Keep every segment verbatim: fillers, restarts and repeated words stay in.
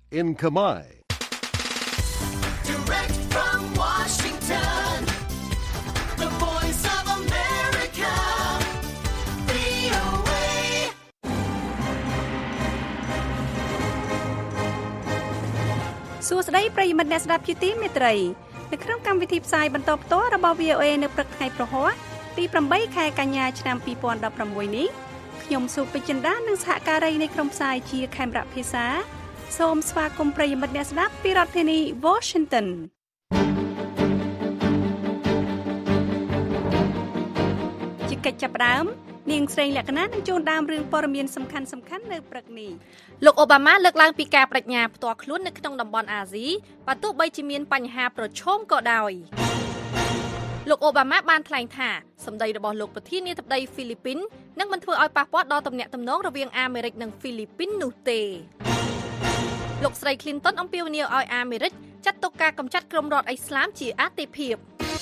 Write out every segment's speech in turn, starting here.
in Khmer. Direct from Washington, the voice of America, វី អូ เอសួស្តីប្រិយមិត្តអ្នកស្ដាប់ជាទីមេត្រីនៅក្នុងកម្មវិធីផ្សាយបន្តផ្ទាល់របស់ វី អូ เอ នៅព្រឹកថ្ងៃប្រហ័សទីប្រាំបីខែកញ្ញាឆ្នាំពីរពាន់ដប់ប្រាំមួយនេះខ្ញុំសុពេជ្ជដានិងសហការីនៃក្រុមផ្សាយជាខេមរៈភាសាសូមស្វាគមន៍ប្រិយមិត្តអ្នកស្ដាប់ពីរដ្ឋធានី Washington ជាកិច្ចចាប់ផ្ដើមនាងស្រីលក្ខណៈនឹងជូនដើមរឿងព័ត៌មានសំខាន់ៗនៅព្រឹកនេះលោកអូបាម៉ាលើកឡើងពីការបដិញ្ញាផ្ទាល់ខ្លួននៅក្នុងតំបន់អាស៊ីបើទោះបីជាមានបញ្ហាប្រឈមក៏ដោយលោកអូបាម៉ាបានថ្លែងថាសម្ដីរបស់លោកប្រធានាធិបតីហ្វីលីពីននឹងមិនធ្វើឲ្យប៉ះពាល់ដល់ទំនាក់ទំនងរវាងអាមេរិកនិងហ្វីលីពីននោះទេលោកស្រី Clinton អំពាវនាវឲ្យអាមេរិកចាត់ទុកការកម្ចាត់ក្រុមរដ្ឋឥស្លាមជាអាទិភាព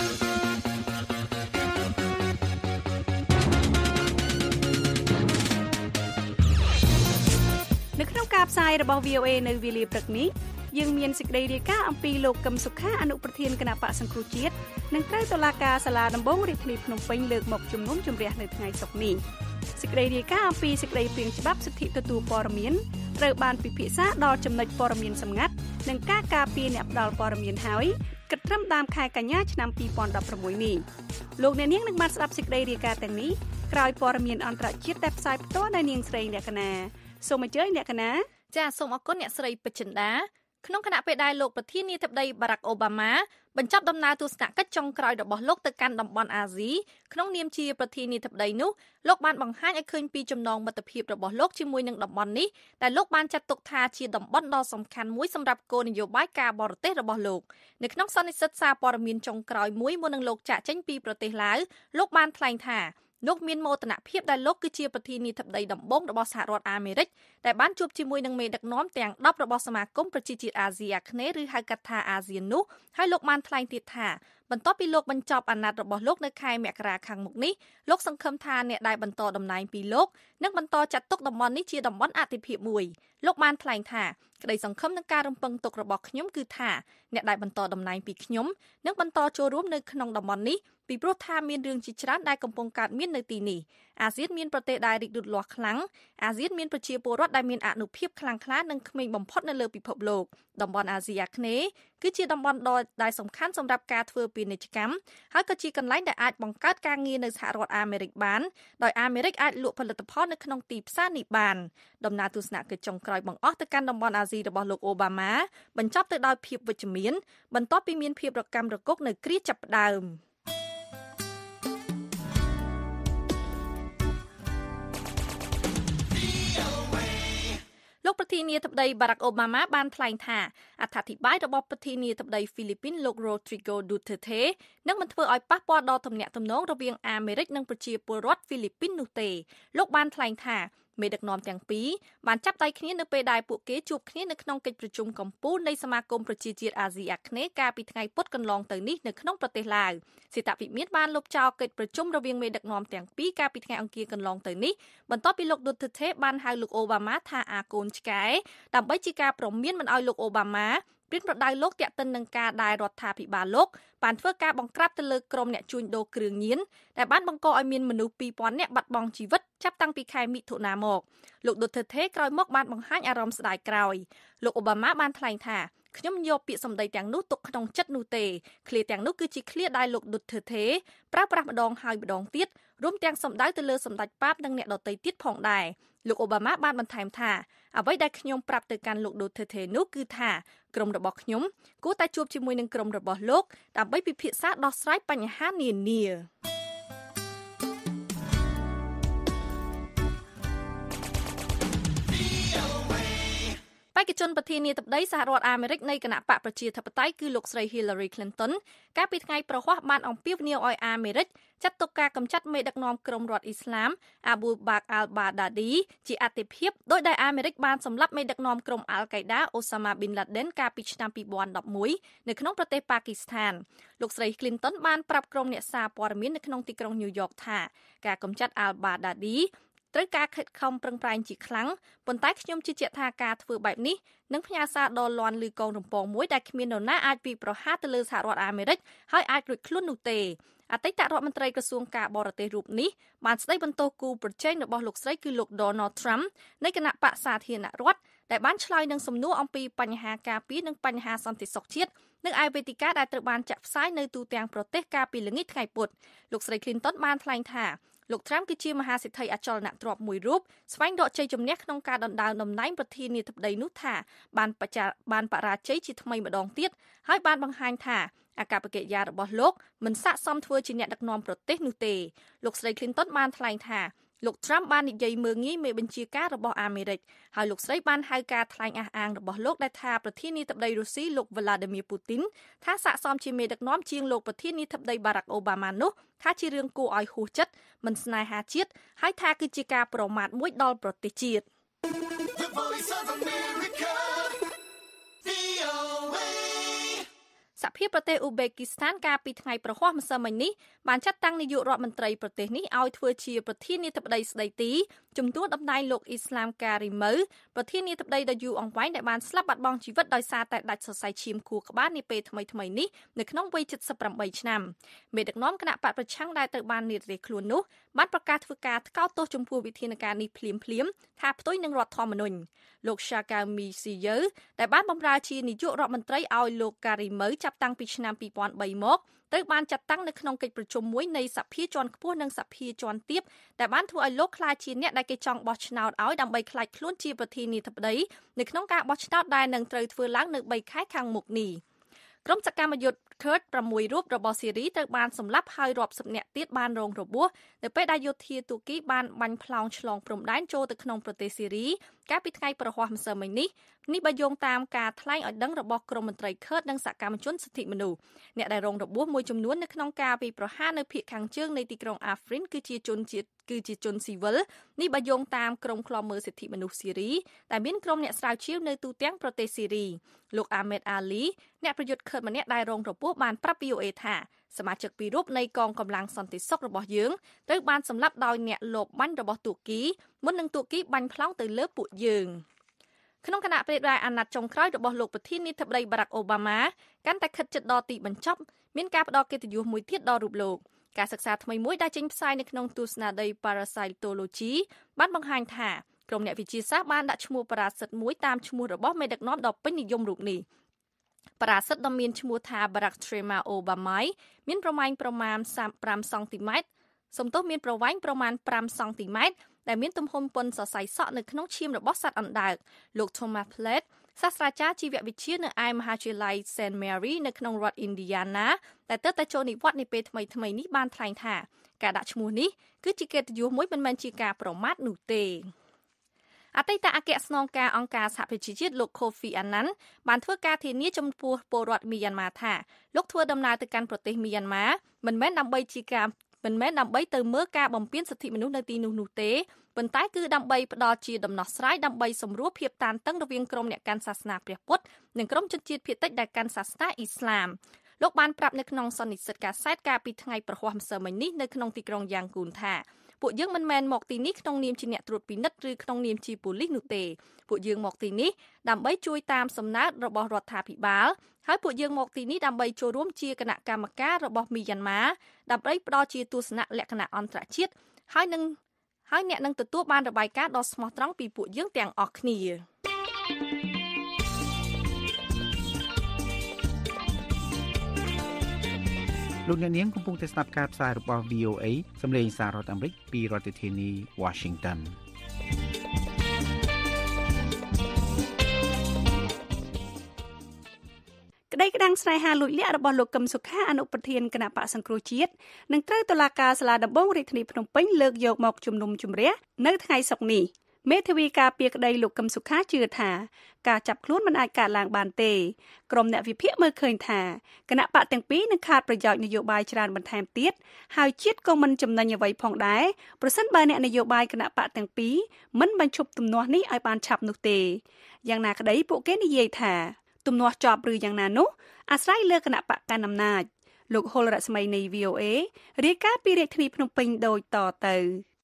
នៅក្នុងការផ្សាយរបស់ វី អូ เอ នៅវេលាព្រឹកនេះយើងមានសេចក្តីរាយការណ៍អំពីលោកកឹមសុខាអនុប្រធានគណៈបក្សសង្គ្រោះជាតិនិងត្រូវតុលាការសាលាដំបងរាជធានីភ្នំពេញលើកមកជំនុំជម្រះនៅថ្ងៃសុក្រនេះសេចក្តីរាយការណ៍អំពីសេចក្តីព្រាងច្បាប់សិទ្ធិទទួលព័ត៌មានត្រូវបានពិភាក្សាដល់ចំណុចព័ត៌មានសម្ងាត់និងការការពារអ្នកផ្ដល់ព័ត៌មានហើយគិតត្រឹមដើមខែកញ្ញាឆ្នាំពីរពាន់ដប់ប្រាំមួយនេះលោកអ្នកនាងនឹងបានស្ដាប់សេចក្តីរាយការណ៍ទាំងនេះក្រោយព័ត៌មានអន្តរជាតិដែលផ្សាយផ្ទាល់ដោយនាងស្រីលក្ខណាសូមអញ្ជើញអ្នកកណាចាសសូមអរគុណអ្នកស្រីពេជ្ជចិន្តាក្នុងគណៈពេលដែលលោកប្រធានាធិបតីបារ៉ាក់អូបាម៉ាបញ្ចប់ដំណើរទស្សនកិច្ចចុងក្រោយរបស់លោកទៅកាន់តំបន់អាស៊ីក្នុងនាមជាប្រធានាធិបតីនោះលោកបានបង្ហាញឲ្យឃើញពីចំណងមិត្តភាពរបស់លោកជាមួយនឹងតំបន់នេះដែលលោកបានចាត់ទុកថាជាតំបន់ដ៏សំខាន់មួយសម្រាប់គោលនយោបាយការបរទេសរបស់លោកនៅក្នុងសន្និសីទសារព័ត៌មានចុងក្រោយមួយមុននឹងលោកចាកចេញពីប្រទេសឡាវលោកបានថ្លែងថាលោកមានមោទនភាពដែលលោកគឺជាប្រធានាធិបតីដំបូងរបស់សហរដ្ឋអាមេរិកដែលបានជួបជាមួយនឹងមេដឹកនាំទាំងដប់របស់សមាគមប្រជាជាតិអាស៊ីអាគ្នេយ៍ឬហៅកាត់ថាអាស៊ាននោះហើយលោកបានថ្លែងទៀតថាបន្ទាប់ពីលោកបញ្ចប់អាណត្តិរបស់លោកនៅខែមករាខាងមុខនេះលោកសង្ឃឹមថាអ្នកដែលបន្តតំណែងពីលោកនឹងបន្តចាត់ទុកតំបន់នេះជាតំបន់អធិភាពមួយលោកបានថ្លែងថាក្តីសង្ឃឹមនឹងការរំពឹងទុករបស់ខ្ញុំគឺថាអ្នកដែលបន្តតំណែងពីខ្ញុំនឹងបន្តចូលរួមនៅក្នុងតំបន់នេះពីព្រោះថាមានរឿងជាច្រើនដែលកំពុងកើតមាននៅទីនេះអាស៊ានមានប្រទេសដែលរីកលូតលាស់ខ្លាំងអាស៊ានមានប្រជាពលរដ្ឋដែលមានអនុភាពខ្លាំងក្លានិងក្មេងបំផុតនៅលើពិភពលោកតំបន់អាស៊ីអាគ្នេយ៍គឺជាតំបន់ដ៏ដែលសំខាន់សម្រាប់ការធ្វើពាណិជ្ជកម្មហើយក៏ជាកន្លែងដែលអាចបង្កើតការងារនៅសហរដ្ឋអាមេរិកបានដោយអាមេរិកអាចលក់ផលិតផលនៅក្នុងទីផ្សារនេះបានដំណើរទស្សនកិច្ចចុងក្រោយបង្អស់ទៅកាន់តំបន់អាស៊ីរបស់លោកអូបាម៉ាបញ្ចប់ទៅដោយភាពវិជ្ជមានបន្ទាប់ពីមានភាពរកាំរកូសនៅគ្រាចាប់ផ្ដើមលោកប្រធានាធិបតីបារ៉ាក់អូបាម៉ាបានថ្លែងថាអត្ថាធិប្បាយរបស់ប្រធានាធិបតីហ្វីលីពីនលោក Rodrigo Duterte នឹងមិនធ្វើឲ្យប៉ះពាល់ដល់ទំនាក់ទំនងរវាងអាមេរិកនិងប្រជាពលរដ្ឋហ្វីលីពីននោះទេលោកបានថ្លែងថាមេដឹកនាំទាំងពីរបានចាប់ដៃគ្នានៅពេលដែលពួកគេជួបគ្នានៅក្នុងកិច្ចប្រជុំកំពូលនៃសមាគមប្រជាជាតិអាស៊ីអាគ្នេយ៍កាលពីថ្ងៃពុធកន្លងទៅនេះនៅក្នុងប្រទេសឡាវសេតវិមានបានលុបចោលកិច្ចប្រជុំរវាងមេដឹកនាំទាំងពីរកាលពីថ្ងៃអង្គារកន្លងទៅនេះបន្ទាប់ពីលោក Duterte បានហៅលោកអូបាម៉ាថាអាកូនឆ្កែដើម្បីជាការព្រមានមិនឲ្យលោកអូបាម៉ាព្រៀនប្រដៅលោកតាក់ទិននឹងការដែលរដ្ឋាភិបាលលោកបានធ្វើការបង្ក្រាបទៅលើក្រុមអ្នកជួញដូរគ្រឿងញៀនដែលបានបង្កឲ្យមានមនុស្សពីរពាន់នាក់បាត់បង់ជីវិតចាប់តាំងពីខែមិថុនាមកលោក Duterte ក្រោយមកបានបង្ហាញអារម្មណ៍ស្ដាយក្រោយលោកអូបាម៉ាបានថ្លែងថាខ្ញុំយកពាក្យសម្ដីទាំងនោះទុកក្នុងចិត្តនោះទេឃ្លាទាំងនោះគឺជាឃ្លាដែលលោក Duterte ប្រើប្រាស់ម្ដងហើយម្ដងទៀតរួមទាំងសម្ដៅទៅលើសម្ដេចប៉ាបនិងអ្នកដទៃទៀតផងដែរលោកអូបាម៉ាបានបន្ថែមថាអ្វីដែលខ្ញុំប្រាប់ទៅកាន់លោក Duterte នោះគឺថាក្រុមរបស់ខ្ញុំគួរតែជួបជាមួយនឹងក្រុមរបស់លោកដើម្បីពិភាក្សាដោះស្រាយបញ្ហានានាបេក្ខជនប្រធានាធិបតីសហរដ្ឋអាមេរិកនៃគណៈបកប្រជាធិបតេយ្យគឺលោកស្រី Hillary Clinton កាលពីថ្ងៃប្រហ័សបានអំពាវនាវឲ្យអាមេរិកចាត់ទុកការកម្ចាត់មេដឹកនាំក្រុមរដ្ឋអ៊ីស្លាម Abu Bakr al-Baghdadi ជាអាទិភាពដោយដែលអាមេរិកបានសម្លាប់មេដឹកនាំក្រុម Al-Qaeda Osama bin Laden កាលពីឆ្នាំពីរពាន់ដប់មួយនៅក្នុងប្រទេសប៉ាគីស្ថានលោកស្រី Clinton បានប្រាប់ក្រុមអ្នកសារព័ត៌មាននៅក្នុងទីក្រុង New York ថាការកម្ចាត់ Al-Baghdadi ត្រូវការខិតខំប្រឹងប្រែងជាខ្លាំងប៉ុន្តែខ្ញុំជឿជាក់ថាការធ្វើបែបនេះនឹងផ្ញើសារដ៏លាន់ឮកងរំពងមួយដែលគ្មាននរណាអាចពីប្រហារទៅលើសហរដ្ឋអាមេរិកហើយអាចរួចខ្លួននោះទេអតីតរដ្ឋមន្ត្រីក្រសួងការបរទេសរូបនេះបានស្ដីបន្ទោសគូប្រជែងរបស់លោកស្រីគឺលោក Donald Trump នៃគណៈបកសាធារណរដ្ឋដែលបានឆ្លើយនឹងសំណួរអំពីបញ្ហាការពារនិងបញ្ហាសន្តិសុខជាតិនៅឯវេទិកាដែលត្រូវបានចាក់ផ្សាយនៅទូទាំងប្រទេសកាលពីល្ងាចថ្ងៃពុធលោកស្រី Clinton បានថ្លែងថាលោក Trump គឺជាមហាសេដ្ឋីអចលនទ្រព្យមួយរូបស្វែងរកជ័យជំនះក្នុងការដណ្ដើមតំណែងប្រធានាធិបតីនោះថាបានបច្ចាបានបរាជ័យជាថ្មីម្ដងទៀតហើយបានបង្ហាញថាអាកប្បកិរិយារបស់លោកមិនស័ក្តិសមធ្វើជាអ្នកដឹកនាំប្រទេសនោះទេលោកស្រី Clinton បានថ្លែងថាលោក Trump បាននិយាយមើលងាយមេបញ្ជាការរបស់អាមេរិកហើយលោកស្រីបានហៅការថ្លែងអះអាងរបស់លោកដែលថាប្រធានាធិបតីរុស្ស៊ីលោក Vladimir Putin ថាស័ក្តិសមជាមេដឹកនាំជាងលោកប្រធានាធិបតី Barack Obama នោះថាជារឿងគួរឲ្យហួសចិត្តមិនស្នេហាជាតិហើយថាគឺជាការប្រមាថមួយដល់ប្រទេសជាតិ The Voice of America, វី អូ เอសហភាពប្រទេសអ៊ូបេគីស្ថានកាលពីថ្ងៃប្រហ័សម្សិលមិញនេះបានចាត់តាំងនាយករដ្ឋមន្ត្រីប្រទេសនេះឲ្យធ្វើជាប្រធានាធិបតីស្ដីទីជំនួសតំណែងលោកអ៊ីស្លាមការីម៉ូប្រធានាធិបតីដ៏យូរអង្វែងដែលបានស្លាប់បាត់បង់ជីវិតដោយសារតែដាច់សរសៃឈាមខួរក្បាលនាពេលថ្មីៗនេះនៅក្នុងវ័យเจ็ดสิบแปดឆ្នាំមេដឹកនាំគណៈបកប្រឆាំងដែលត្រូវបាននិរទេសខ្លួននោះបានប្រកាសធ្វើការថ្កោលទោសចំពោះវិធានការនេះភ្លាមៗថាផ្ទុយនឹងរដ្ឋធម្មនុញ្ញលោក Shaka Misieu ដែលបានបម្រើជានាយករដ្ឋមន្ត្រីឲ្យលោក Karimo ចាប់តាំងពីឆ្នាំពីរពាន់បីមកត្រូវបានចាត់តាំងនៅក្នុងកិច្ចប្រជុំមួយនៃសភាជាន់ខ្ពស់និងសភាជាន់ទាបដែលបានធ្វើឲ្យលោកក្លាយជាអ្នកដែលគេចង់បោះឆ្នោតឲ្យដើម្បីក្លាយខ្លួនជាប្រធានាធិបតីនៅក្នុងការបោះឆ្នោតដែលនឹងត្រូវធ្វើឡើងនៅបីខែខាងមុខនេះក្រុមសកម្មយុទ្ធKurd ប្រាំមួយរូបរបស់ស៊ីរីត្រូវបានសម្លាប់ហើយរាប់សិបនាក់ទៀតបានរងរបួសនៅពេលដែលយោធាទូគីបានបាញ់ផ្លោងឆ្លងព្រំដែនចូលទៅក្នុងប្រទេសស៊ីរីកាលពីថ្ងៃប្រហ័សម្សិលមិញនេះនេះបើយោងតាមការថ្លែងឲ្យដឹងរបស់ក្រុមមន្ត្រី Kurd និងសកម្មជនសិទ្ធិមនុស្សអ្នកដែលរងរបួសមួយចំនួននៅក្នុងការវាយប្រហារនៅភាគខាងជើងនៃទីក្រុង Afrin គឺជាជនជាតិគឺជាជនស៊ីវិលនេះបើយោងតាមក្រុមឃ្លាំមើលសិទ្ធិមនុស្សស៊ីរីដែលមានក្រុមអ្នកស្រាវជ្រាវនៅទូទាំងប្រទេសស៊ីរីលោក Ahmed Ali អ្នកប្រយុទ្ធ Kurd ម្នាក់ដែលរងរបួសបានប្រាប់ វី អូ เอ ថាសមាជិកពីររូបនៃកងកម្លាំងសន្តិសុខរបស់យើងត្រូវបានសម្លាប់ដោយអ្នកលបបាញ់របស់ទូគីមុននឹងទូគីបាញ់ផ្លោងទៅលើពួកយើងក្នុងគណៈពេលដែលអាណត្តិចុងក្រោយរបស់លោកប្រធានាធិបតី Barack Obama កាន់តែខិតជិតដល់ទីបញ្ចប់មានការផ្ដល់កិត្តិយសមួយទៀតដល់រូបលោកការសិក្សាថ្មីមួយដែលចេញផ្សាយនៅក្នុងទស្សនាដី Parasitology បានបង្ហាញថាក្រុមអ្នកវិទ្យាសាស្ត្របានដាក់ឈ្មោះប៉ារ៉ាសិតមួយតាមឈ្មោះរបស់មេដឹកនាំដ៏ពេញនិយមរូបនេះប៉ារ៉ាសិតដ៏មានឈ្មោះថា Bactrimia obamai មានប្រមាណប្រមាណfiveសង់ទីម៉ែត្រសំទោសមានប្រវែងប្រមាណfiveសង់ទីម៉ែត្រដែលមានទំហំប៉ុនសរសៃសក់នៅក្នុងឈាមរបស់សត្វអណ្ដើកលោក Thomas Platt សាស្ត្រាចារ្យជីវវិទ្យានៅឯមហាវិទ្យាល័យ Saint Mary នៅក្នុងរដ្ឋ Indiana ដែលទើបតែចូលនិវត្តន៍នាពេលថ្មីៗនេះបានថ្លែងថាការដាក់ឈ្មោះនេះគឺជាកិត្តិយសមួយមិនមែនជាការប្រមាថនោះទេអតីតអគ្គស្នងការអង្គការសហប្រជាជាតិលោក Kofi Annan បានធ្វើការធានាចំពោះពលរដ្ឋមីយ៉ាន់ម៉ាថាលោកធ្វើដំណើរទៅកាន់ប្រទេសមីយ៉ាន់ម៉ាមិនមែនដើម្បីជាការមិនមែនដើម្បីទៅមើលការបំពានសិទ្ធិមនុស្សនៅទីនោះនោះទេប៉ុន្តែគឺដើម្បីផ្ដល់ជាដំណោះស្រាយដើម្បីសម្រួលភាពតានតឹងរវាងក្រុមអ្នកកាន់សាសនាព្រះពុទ្ធនិងក្រុមជនជាតិភាគតិចដែលកាន់សាសនាអ៊ីស្លាមលោកបានប្រាប់នៅក្នុងសន្និសីទកាសែតកាលពីថ្ងៃប្រហ័សម្សិលមិញនេះនៅក្នុងទីក្រុងយ៉ាងគូនថាពួកយើងមិនមែនមកទីនេះក្នុងនាមជាអ្នកត្រួតពិនិត្យឬក្នុងនាមជាប៉ូលីសនោះទេពួកយើងមកទីនេះដើម្បីជួយតាមសំណើរបស់រដ្ឋាភិបាលហើយពួកយើងមកទីនេះដើម្បីចូលរួមជាគណៈកម្មការរបស់មីយ៉ាន់ម៉ាដើម្បីផ្ដល់ជាទស្សនៈលក្ខណៈអន្តរជាតិហើយនឹងហើយអ្នកនឹងទទួលបានរបាយការណ៍ដ៏ស្មោះត្រង់ពីពួកយើងទាំងអស់គ្នាលោកអ្នកនាងកំពុងតែស្ដាប់ការផ្សាយរបស់ វី អូ เอ សម្លេងសាររដ្ឋអាមេរិកពីរដ្ឋធានី Washington ក្តីក្តាំងស្នេហាលួចលាក់របស់លោកកឹមសុខាអនុប្រធានគណៈបក្សសង្គ្រោះជាតិនឹងត្រូវតុលាការសាលាដំបងរាជធានីភ្នំពេញលើកយកមកជំនុំជម្រះនៅថ្ងៃសុក្រនេះមេធាវីការពារក្តីលោកកឹមសុខាជឿថាការចាប់ខ្លួនមិនអាចកើតឡើងបានទេក្រុមអ្នកវិភាគមើលឃើញថាគណៈបកទាំងពីរនឹងខាតប្រយោជន៍នយោបាយច្រើនបន្ថែមទៀតហើយជាតិក៏មិនចំណេញអ្វីផងដែរប្រសិនបើអ្នកនយោបាយគណៈបកទាំងពីរមិនបញ្ឈប់ទំនាស់នេះឲ្យបានឆាប់នោះទេយ៉ាងណាក្តីពួកគេនិយាយថាទំនាស់ចប់ឬយ៉ាងណានោះអាស្រ័យលើគណៈបកកណ្ដាលអំណាចលោកហុលរស្មីនៃ វី អូ เอ រាយការណ៍ពីរាជធានីភ្នំពេញដូចតទៅ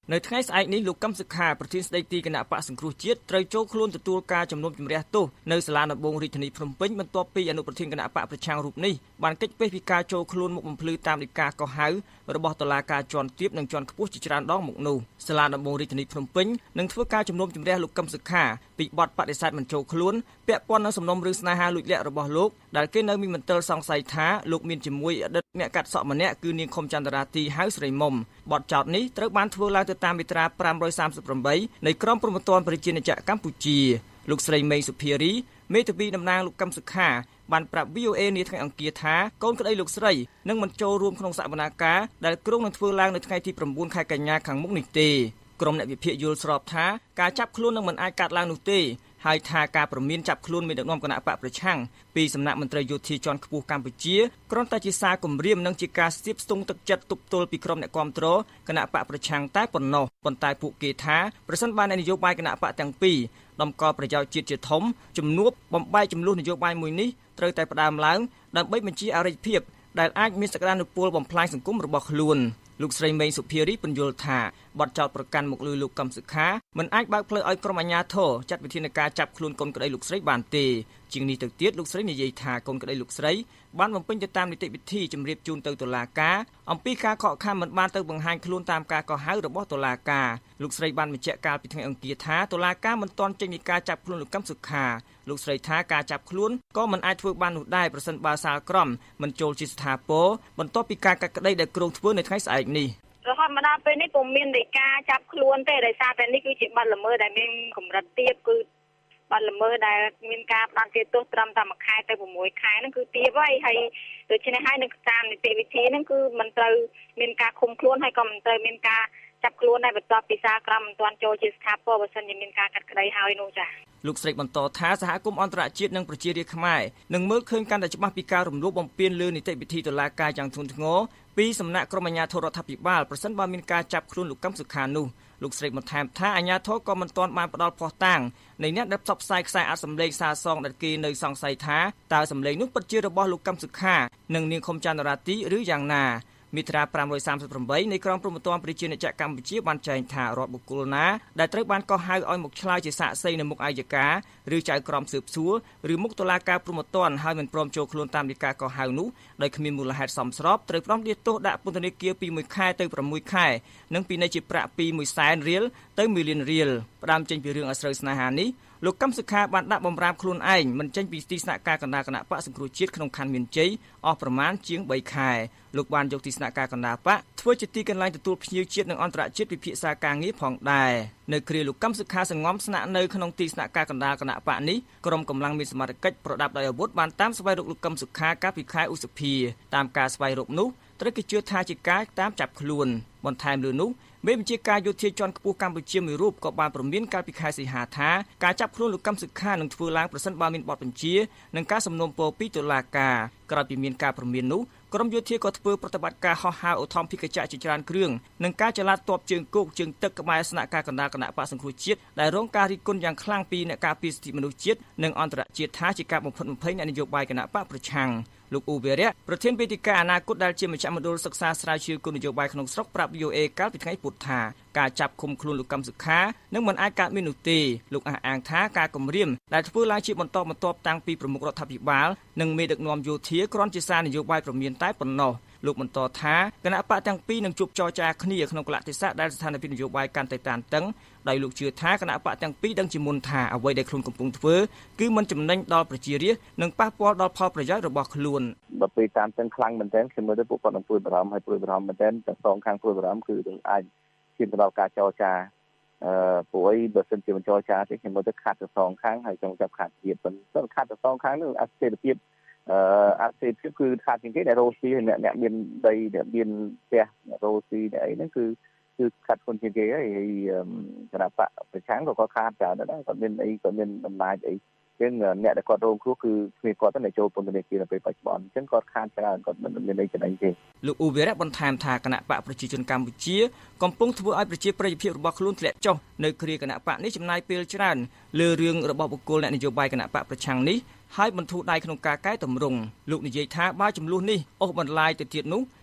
នៅថ្ងៃស្អែកនេះលោកកឹមសុខាប្រធានស្ដីទីគណៈបកសង្គ្រោះជាតិត្រូវចូលខ្លួនទទួលការជំនុំជម្រះទោសនៅសាលាដំបងរាជធានីភ្នំពេញបន្ទាប់ពីអនុប្រធានគណៈបកប្រឆាំងរូបនេះបានកិច្ចពេចពីការចូលខ្លួនមុខបំភ្លឺតាមដីកាកោះហៅរបស់តុលាការជាន់ទាបនិងជាន់ខ្ពស់ជាច្រើនដងមកនោះសាលាដំបងរាជធានីភ្នំពេញនឹងធ្វើការជំនុំជម្រះលោកកឹមសុខាពីបទបដិសេធមិនចូលខ្លួនពាក់ព័ន្ធនឹងសំណុំរឿងស្នេហាលួចលាក់របស់លោកដែលគេនៅមានមន្ទិលសង្ស័យថាលោកមានជាមួយអតីតអ្នកកាត់សក់ម្នាក់គឺនាងខុមចន្ទរាទីហៅស្រីមុំបទចោទនេះត្រូវបានធ្វើឡើងទៅតាមមាត្រាfive thirty-eightនៃក្រមព្រហ្មទណ្ឌប្រជាជាតិកម្ពុជាលោកស្រីមេសុភារីមេធាវីតំណាងលោកកឹមសុខាបានប្រាប់ V O A នាថ្ងៃអង្គារថាកូនក្តីលោកស្រីនឹងមិនចូលរួមក្នុងសកម្មភាពដែលក្រុងនឹងធ្វើឡើងនៅថ្ងៃទីnineខែកញ្ញាខាងមុខនេះទេក្រុមអ្នកវិភាគយល់ស្របថាការចាប់ខ្លួននឹងមិនអាចកាត់ឡើងនោះទេហើយថាការប្រមានចាប់ខ្លួនមេដឹកនាំគណៈបកប្រឆាំងពីសំណាក់មន្ត្រីយោធាជាន់ខ្ពស់កម្ពុជាគ្រាន់តែជាសារគំរាមនិងជាការស្ទាបស្ទង់ទឹកចិត្តទប់ទល់ពីក្រុមអ្នកគាំទ្រគណៈបកប្រឆាំងតែប៉ុណ្ណោះប៉ុន្តែពួកគេថាប្រសិនបើនយោបាយគណៈបកទាំងពីរតម្កល់ប្រយោជន៍ជាតិជាធំជំនួបបំបែកចំនួននយោបាយមួយនេះត្រូវតែផ្ដើមឡើងដើម្បីបញ្ជាអរិយភាពដែលអាចមានសក្តានុពលបំផ្លាញសង្គមរបស់ខ្លួនលោកស្រីមេសុភារីបញ្យល់ថាបទចោទប្រកាន់មកលើលោកកឹមសុខាមិនអាចបើកផ្លូវឲ្យក្រុមអាជ្ញាធរចាត់វិធានការចាប់ខ្លួនកូនក្តីលោកស្រីបានទេជាងនេះទៅទៀតលោកស្រីនិយាយថាកូនក្តីលោកស្រីបានបំពេញទៅតាមនីតិវិធីជម្រាបជូនទៅតុលាការអំពីការខកខានមិនបានទៅបង្ហាញខ្លួនតាមការកោះហៅរបស់តុលាការលោកស្រីបានបញ្ជាក់កាលពីថ្ងៃអង្គារថាតុលាការមិនទាន់ចេញពីការចាប់ខ្លួនលោកកឹមសុខាលោកស្រីថាការចាប់ខ្លួនក៏មិនអាចធ្វើបាននោះដែរប្រសិនបើសាលក្រមមិនចូលជាស្ថាពរបន្ទាប់ពីការកាត់ក្តីដែលគ្រោងធ្វើនៅថ្ងៃស្អែកនេះរហូតមកដល់ពេលនេះពុំមានដីកាចាប់ខ្លួនទេដោយសារតែនេះគឺជាបទល្មើសដែលមានកម្រិតទាបគឺបទល្មើសដែលមានការផ្ដន្ទាទោសត្រឹមតែមួយខែទៅsixខែហ្នឹងគឺទាបហើយហើយដូច្នេះហើយនៅតាមនីតិវិធីហ្នឹងគឺមិនត្រូវមានការឃុំខ្លួនហើយក៏មិនត្រូវមានការចាប់ខ្លួនដែរបន្ទាប់ពីសាលក្រមមិនទាន់ចូលជាស្ថាពរបើសិនជាមានការកាត់ក្តីហើយនោះចា៎លោកស្រីបន្តថាសហគមន៍អន្តរជាតិនិងប្រជារាស្ត្រខ្មែរនឹងមើលឃើញកាន់តែច្បាស់ពីការរំលោភបំពានលើនីតិវិធីតុលាការយ៉ាងធ្ងន់ធ្ងរពីសំណាក់ក្រុមអាជ្ញាធររដ្ឋាភិបាលប្រសិនបើមានការចាប់ខ្លួនលោកកឹមសុខានោះលោកស្រីបន្ថែមថាអាជ្ញាធរក៏មិនទាន់បានផ្ដល់ភស្តុតាងនៃអ្នកដែលផ្សព្វផ្សាយខ្សែអត្ថសម្លេងសារសងដែលគេនៅសង្ស័យថាតើសម្លេងនោះពិតជារបស់លោកកឹមសុខានិងនាងខុមចន្ទរាទីឬយ៉ាងណាមាត្រាfive thirty-eightនៃក្រមព្រហ្មទណ្ឌប្រជាជាតិកម្ពុជាបានចែងថារដ្ឋបុគ្គលណាដែលត្រូវបានកោះហៅឲ្យមកឆ្លើយជាសាក្សីនៅមុខអัยការឬចៅក្រមស៊ើបសួរឬមុខតុលាការព្រហ្មទណ្ឌហើយមិនព្រមចូលខ្លួនតាមដីកាកោះហៅនោះដោយគ្មានមូលហេតុសមស្របត្រូវផ្តន្ទាទោសដាក់ពន្ធនាគារពីoneខែទៅsixខែនិងពិន័យជាប្រាក់ពីoneសែនរៀលទៅoneលានរៀលផ្ដើមចេញពីរឿងអាស្រូវស្នេហានេះលោកកឹមសុខាបានដាក់បំរាមខ្លួនឯងមិនចេញពីទីស្នាក់ការកណ្ដាលគណៈបកសង្គ្រោះជាតិក្នុងខណ្ឌមានជ័យអស់ប្រមាណជាងthreeខែលោកបានយកទីស្នាក់ការកណ្ដាលបកធ្វើជាទីកន្លែងទទួលភ្ញៀវជាតិនិងអន្តរជាតិពិភាក្សាការងារផងដែរនៅគ្រាលោកកឹមសុខាសង្ងំស្នាក់នៅក្នុងទីស្នាក់ការកណ្ដាលគណៈបកនេះក្រុមកម្លាំងមានសមត្ថកិច្ចប្រដាប់ដោយអាវុធបានតាមស្វែងរកលោកកឹមសុខាកាលពីខែឧសភាតាមការស្វែងរកនោះត្រូវគេជឿថាជាការតាមចាប់ខ្លួនបន្ថែមលើនោះមេបញ្ជាការយោធាជាន់ខ្ពស់កម្ពុជាមួយរូបក៏បានព្រមានកាលពីខែសីហាថាការចាប់ខ្លួនលោកកឹមសុខានឹងធ្វើឡើងប្រសិនបើមានបទបញ្ជានិងការសំណូមពរពីតុលាការក្រោយពីមានការព្រមាននោះក្រុមយោធាក៏ធ្វើប្រតិបត្តិការហោះហើរអូថមភិកចៈជាច្រើនគ្រឿងនិងការចល័តទ័ពជើងគោកជើងទឹកក្បែរស្នាក់ការកណ្ដាលគណៈបកសង្គ្រោះជាតិដែលរងការរិះគន់យ៉ាងខ្លាំងពីអ្នកការពារសិទ្ធិមនុស្សជាតិនិងអន្តរជាតិថាជាការបំផិតបំភ័យអ្នកនយោបាយគណៈបកប្រឆាំងលោកអ៊ូវេរៈប្រធានវេទិកាអនាគតដែលជាមជ្ឈមណ្ឌលសិក្សាស្រាវជ្រាវគោលនយោបាយក្នុងស្រុកប្រាប់ V O A កាលពីថ្ងៃពុធថាការចាប់ឃុំខ្លួនលោកកឹមសុខានឹងមិនអាចកើតមាននោះទេលោកអះអាងថាការគំរាមដែលធ្វើឡើងជាបន្តបន្ទាប់តាំងពីប្រមុខរដ្ឋាភិបាលនិងមេដឹកនាំយោធាគ្រាន់ជាសារនយោបាយប្រមានតែប៉ុណ្ណោះលោកបន្តថាគណៈបកទាំងពីរនឹងជួបចរចាគ្នាក្នុងកលៈទេសៈដែលស្ថានភាពនយោបាយកាន់តែតានតឹងដោយលោកជឿថាគណៈបកទាំងពីរដឹងជាមុនថាអ្វីដែលខ្លួនកំពុងធ្វើគឺមិនចំណេញដល់ប្រជារាស្ត្រនិងប៉ះពាល់ដល់ផលប្រយោជន៍របស់ខ្លួនបើពេលតានតឹងខ្លាំងមែនទែនខ្ញុំមើលទៅពួកគាត់នឹងព្រួយបារម្ភហើយព្រួយបារម្ភមែនទែនទាំងសងខាងព្រួយបារម្ភគឺនឹងអាចឈានទៅដល់ការចរចាអឺព្រោះអីបើសិនជាមិនចរចាទេខ្ញុំមើលទៅខាត់ទៅសងខាងហើយចង់ចាប់ខាត់ទៀតប៉ុន្តែខាត់ទៅសងខាងនោះអស្ថិរភាពអឺអស្ថិរភាពគឺខាត់ជាងគេដែលរស់ស៊ីអ្នកអ្នកមានដីអ្នកមានផ្ទះអ្នករស់ស៊ីអ្នកអីហ្នឹងគឺគឺខាត់คนជាងគេហើយគណៈបកប្រឆាំងក៏គាត់ខាត់ច្រើនដែរគាត់មានអីគាត់មានអំណាចអីចឹងអ្នកដែលគាត់រងគ្រោះគឺគ្មានគាត់ទៅចូលពន្ធនាគារនៅពេលបច្ចុប្បន្នចឹងគាត់ខាត់ច្រើនគាត់មិនមានអីចំណេញទេលោកអ៊ូវេរៈបន្ថែមថាគណៈបកប្រជាជនកម្ពុជាកំពុងធ្វើឲ្យប្រជាប្រិយភាពរបស់ខ្លួនធ្លាក់ចុះនៅគ្រាគណៈបកនេះចំណាយពេលច្រើនលើរឿងរបស់បុគ្គលអ្នកនយោបាយគណៈបកប្រឆាំងនេះហើយបន្ធូរដៃក្នុងការកែតម្រង់លោកនិយាយថាបើចំនួននេះអូសបន្លាយទៅទៀតនោះ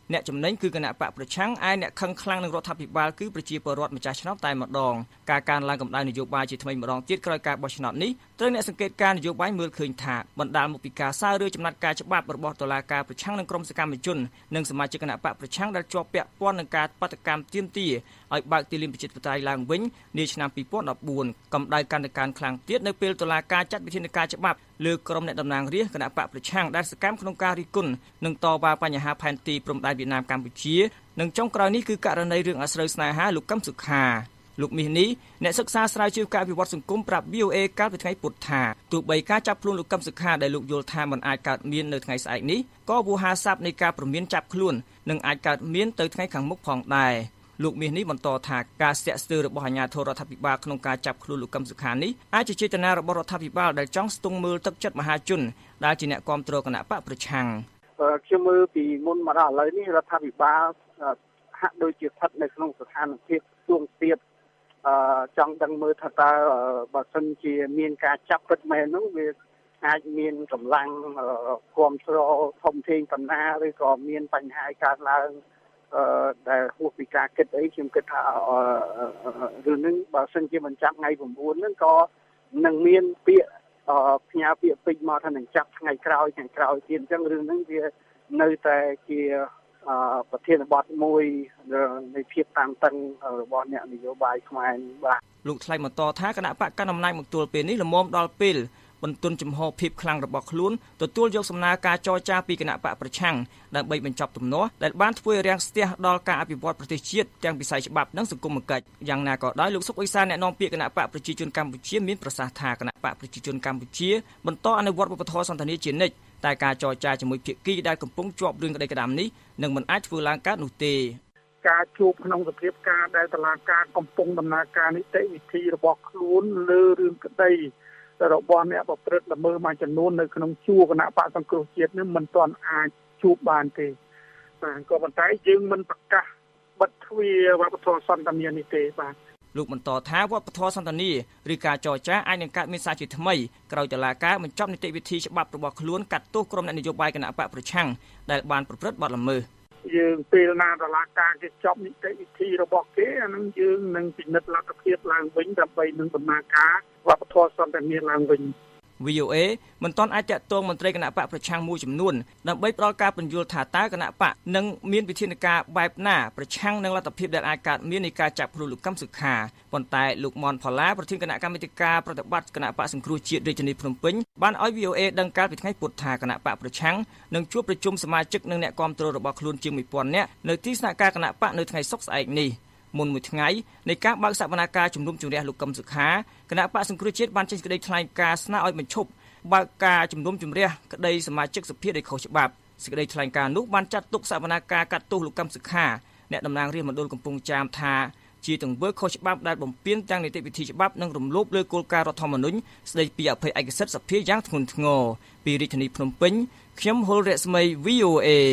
អ្នកចំណេញគឺគណៈបកប្រឆាំងឯអ្នកខឹងខ្លាំងនឹងរដ្ឋាភិបាលគឺប្រជាពលរដ្ឋម្ចាស់ឆ្នោតតែម្ដងការកើនឡើងកម្ដៅនយោបាយជាថ្មីម្ដងទៀតក្រោយការបោះឆ្នោតនេះត្រូវអ្នកសង្កេតការនយោបាយមើលឃើញថាបណ្ដាលមកពីការសើរើចំណាត់ការច្បាប់របស់តុលាការប្រឆាំងនឹងក្រុមសកម្មជននិងសមាជិកគណៈបកប្រឆាំងដែលជាប់ពាក់ព័ន្ធនឹងការបាតុកម្មទាមទារឲ្យបើកទីលានប្រជាធិបតេយ្យឡើងវិញនាឆ្នាំពីរពាន់ដប់បួនកម្ដៅកាន់តែកើនខ្លាំងទៀតនៅពេលតុលាការចាត់វិធានការច្បាប់លើក្រុមអ្នកតំណាងរាស្ត្រគណៈបកប្រឆាំងដែលសកម្មក្នុងការរិះគន់នឹងតវ៉ាបញ្ហាផែនទីព្រំដែនវៀតណាមកម្ពុជានិងចុងក្រោយនេះគឺករណីរឿងអាស្រូវស្នេហាលោកកឹមសុខាលោកមាសនេះអ្នកសិក្សាស្រាវជ្រាវការវិវត្តសង្គមប្រាប់ វី អូ អេ កាលពីថ្ងៃពុធថាទោះបីការចាប់ខ្លួនលោកកឹមសុខាដែលលោកយល់ថាមិនអាចកើតមាននៅថ្ងៃស្អែកនេះក៏វោហារស័ព្ទនៃការព្រមានចាប់ខ្លួននឹងអាចកើតមានទៅថ្ងៃខាងមុខផងដែរលោកមាសនេះបន្តថាការស្ទាក់ស្ទើររបស់អាជ្ញាធររដ្ឋាភិបាលក្នុងការចាប់ខ្លួនលោកកឹមសុខានេះអាចជាចេតនារបស់រដ្ឋាភិបាលដែលចង់ស្ទង់មើលទឹកចិត្តមហាជនដែលជាអ្នកគាំទ្រគណៈបកប្រឆាំងខ្ញុំមើលពីមុនមកដល់ឥឡូវនេះរដ្ឋាភិបាលហាក់ដូចជាស្ថិតនៅក្នុងស្ថានភាពស្ទង់ទៀតអឺចង់ដឹងមើលថាតើបើសិនជាមានការចាប់ពិតមែននោះវាអាចមានកម្លាំងគ្រប់គ្រងធំធេងបណ្ណាឬក៏មានបញ្ហាកើតឡើងអឺដែលហួសពីការគិតអីខ្ញុំគិតថារឿងនេះបើសិនជាមិនចាប់ថ្ងៃ៩ហ្នឹងក៏នឹងមានពាក្យផ្ញើពាក្យពេចន៍មកថានឹងចាប់ថ្ងៃក្រោយថ្ងៃក្រោយទៀតអញ្ចឹងរឿងហ្នឹងវានៅតែជាប្រធានបទមួយនៃភាពតានតឹងរបស់អ្នកនយោបាយខ្មែរបាទលោកថ្លែងបន្តថាគណៈបកកណ្ដាលអំណាចមកទល់ពេលនេះល្មមដល់ពេលបន្ទន់ចំហភាពខ្លាំងរបស់ខ្លួនទទួលយកសំណើការចរចាពីគណៈបកប្រឆាំងដើម្បីបញ្ចប់ទំនាស់ដែលបានធ្វើឲ្យរាំងស្ទះដល់ការអភិវឌ្ឍប្រទេសជាតិទាំងវិស័យច្បាប់និងសង្គមគិច្ចយ៉ាងណាក៏ដោយលោកសុកអេសានអ្នកនាំពាក្យគណៈបកប្រជាជនកម្ពុជាមានប្រសាសន៍ថាគណៈបកប្រជាជនកម្ពុជាបន្តអនុវត្តវប្បធម៌សន្តិនិកជានិច្ចតែការចរចាជាមួយភាគីដែលកំពុងជាប់រឿងក្តីក្តាំនេះនឹងមិនអាចធ្វើឡើងកើតនោះទេការជួបក្នុងសភាពការដែលតុលាការកំពុងដំណើរការនីតិវិធីរបស់ខ្លួនលើរឿងក្តីរបស់អ្នកប្រព្រឹត្តល្មើសមួយចំនួននៅក្នុងជួរគណៈបកសង្គ្រោះជាតិនេះមិនទាន់អាចជួបបានទេបាទក៏ប៉ុន្តែយើងមិនប្រកាសបិទទ្វារវប្បធម៌សន្តានានេះទេបាទលោកបន្តថាវប្បធម៌សន្តានាឬការចរចាអាចនឹងកើតមានសារជាថ្មីក្រោយតុលាការបញ្ចប់នីតិវិធីច្បាប់របស់ខ្លួនកាត់ទោសក្រុមអ្នកនយោបាយគណៈបកប្រឆាំងដែលបានប្រព្រឹត្តបទល្មើសយើងពេលណាតុលាការគេចប់នីតិវិធីរបស់គេអានឹងយើងនឹងពិនិត្យលទ្ធភាពឡើងវិញដើម្បីនឹងដំណើរការវប្បធម៌សន្តានាឡើងវិញវី អូ អេ មិនទាន់អាចតាក់ទងមន្ត្រីគណៈបកប្រឆាំងមួយចំនួនដើម្បីផ្ដល់ការពន្យល់ថាតើគណៈបកនឹងមានវិធានការបែបណាប្រឆាំងនឹងលទ្ធភាពដែលអាចកើតមាននៃការចាប់ខ្លួនលោកកឹមសុខាប៉ុន្តែលោកមនផល្លាប្រធានគណៈកម្មាធិការប្រតិបត្តិគណៈបកសង្គ្រោះជាតិរាជធានីភ្នំពេញបានឲ្យ វី អូ អេ ដឹងកាលពីថ្ងៃពុធថាគណៈបកប្រឆាំងនឹងជួបប្រជុំសមាជិកនិងអ្នកគាំទ្ររបស់ខ្លួនជាងមួយពាន់នាក់នៅទីស្នាក់ការគណៈបកនៅថ្ងៃសុក្រស្អែកនេះមុនមួយថ្ងៃនៃការបើកសវនាការជំនុំជម្រះលោកកឹមសុខាគណៈបកសង្គ្រោះជាតិបានចេញសេចក្តីថ្លែងការណ៍ស្នើឲ្យបញ្ឈប់បើកការជំនុំជម្រះក្តីសមាជិកសភាដោយខុសច្បាប់សេចក្តីថ្លែងការណ៍នោះបានចាត់ទុកសវនាការកាត់ទោសលោកកឹមសុខាអ្នកតំណាងរាស្ត្រមណ្ឌលកំពង់ចាមថាជាទង្វើខុសច្បាប់ដែលបំពានទាំងនីតិវិធីច្បាប់និងរំលោភលើគោលការណ៍រដ្ឋធម្មនុញ្ញស្តីពីអភ័យឯកសិទ្ធិសភាយ៉ាងធ្ងន់ធ្ងរពីរាជធានីភ្នំពេញខ្ញុំហុលរស្មី វី អូ អេ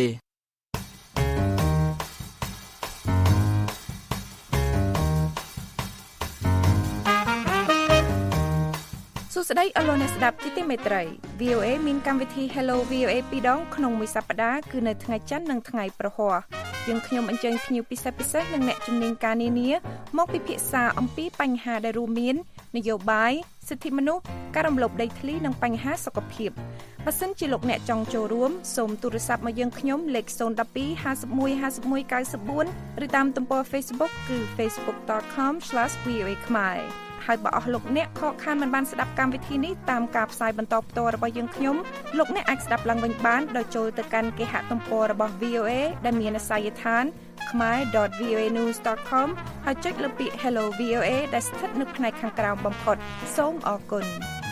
សួស្តីអស់លោកអ្នកស្ដាប់ជាទីមេត្រី វី អូ អេ មានកម្មវិធី Hello វី អូ អេ ពីរដងក្នុងមួយសប្តាហ៍គឺនៅថ្ងៃច័ន្ទនិងថ្ងៃប្រហ័សយើងខ្ញុំអញ្ជើញភ្ញៀវពិសេសពិសេសនិងអ្នកជំនាញការនានាមកពិភាក្សាអំពីបញ្ហាដែលរួមមាននយោបាយសិទ្ធិមនុស្សការរំលោភដីធ្លីនិងបញ្ហាសុខភាពបើសិនជាលោកអ្នកចង់ចូលរួមសូមទូរស័ព្ទមកយើងខ្ញុំលេខศูนย์ một hai ห้าสิบเอ็ด ห้าสิบเอ็ด เก้าสิบสี่ឬតាមទំព័រ Facebook គឺ facebook dot com slash v o a khmerហើយបើអស់លោកអ្នកខកខានមិនបានស្ដាប់កម្មវិធីនេះតាមការផ្សាយបន្តផ្ទាល់របស់យើងខ្ញុំលោកអ្នកអាចស្ដាប់ឡើងវិញបានដោយចូលទៅកាន់គេហទំព័ររបស់ វី អូ អេ ដែលមានអាសយដ្ឋាន khmer dot v o a news dot com ហើយចុចលើពាក្យ Hello វី អូ អេ ដែលស្ថិតនៅផ្នែកខាងក្រោមបំផុតសូមអរគុណ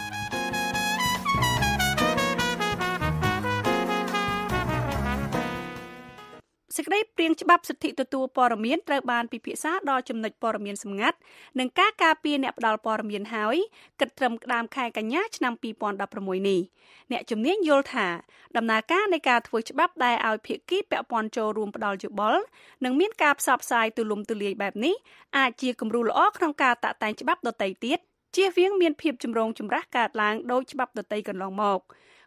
សេចក្តីព្រាងច្បាប់សិទ្ធិទទួលព័ត៌មានត្រូវបានពិភាក្សាដល់ចំណុចព័ត៌មានសម្ងាត់និងការការពារអ្នកផ្ដល់ព័ត៌មានហើយគិតត្រឹមក្តាមខែកញ្ញាឆ្នាំពីរពាន់ដប់ប្រាំមួយនេះអ្នកជំនាញយល់ថាដំណើរការនៃការធ្វើច្បាប់ដែលឲ្យភាគីពាក់ព័ន្ធចូលរួមផ្ដល់យោបល់និងមានការផ្សព្វផ្សាយទូលំទូលាយបែបនេះអាចជាគំរូល្អក្នុងការតាក់តែងច្បាប់ដទៃទៀតជៀសវាងមានភាពចម្រូងចម្រាសកើតឡើងដោយច្បាប់ដទៃកន្លងមក